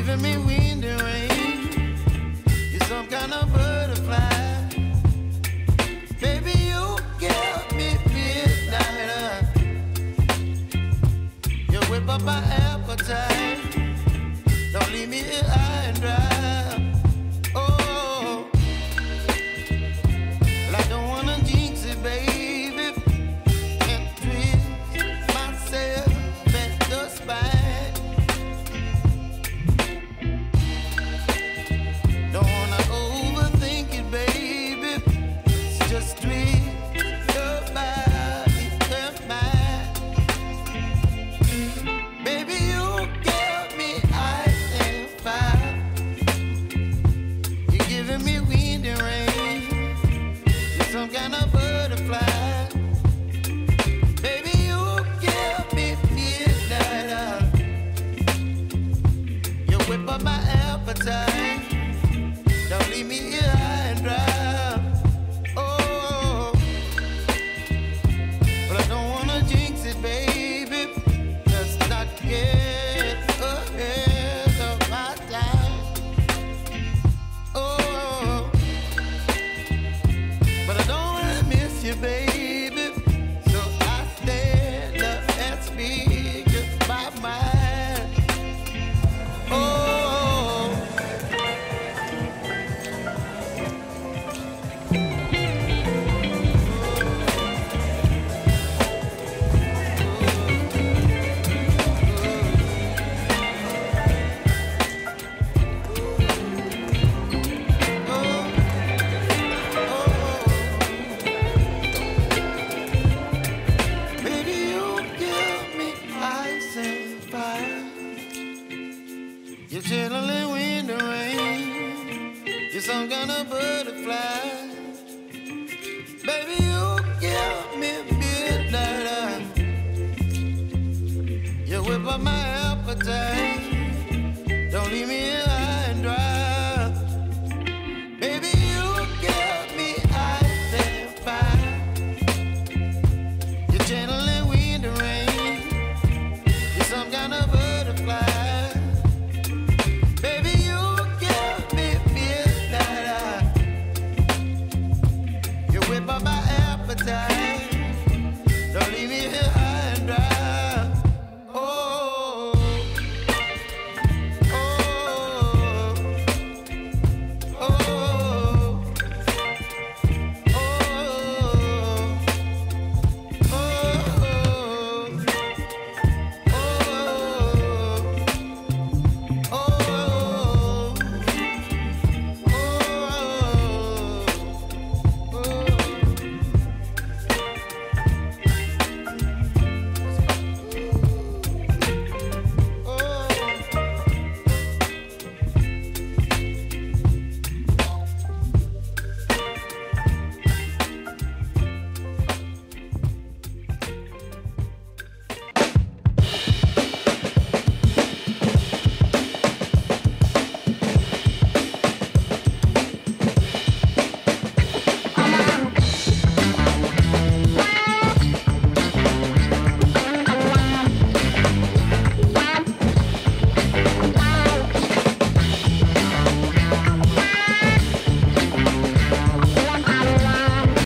giving me wind and rain. You're some kind of butterfly. Baby, you give me midnight. You whip up my appetite. Don't leave me here high and dry. Oh, well, I don't wanna jinx it, baby, and twist myself at the spine. Don't wanna overthink it, baby. It's just twist your body and mine. Baby, you give me ice and fire. You're giving me wind and rain. You're some kind of butterfly. Baby, you give me midnight. You whip up my appetite. Don't leave me here high and dry. Oh, but I don't wanna jinx it, baby. Let's not get ahead of my time. Oh, but I don't wanna miss you, baby. So I stand up and speak my mind. Oh. Baby, you give me ice and fire. You're chilling wind and rain. You're some kind of butterfly. Baby, you give me midnight. You whip up my appetite.